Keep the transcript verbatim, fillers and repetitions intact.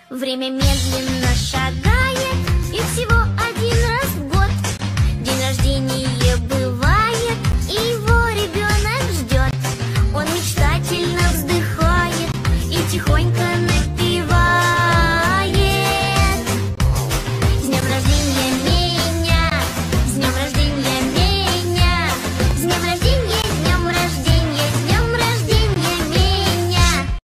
Время медленно шагает, и всего один раз в год день рождения бывает, и его ребенок ждет. Он мечтательно вздыхает и тихонько напевает: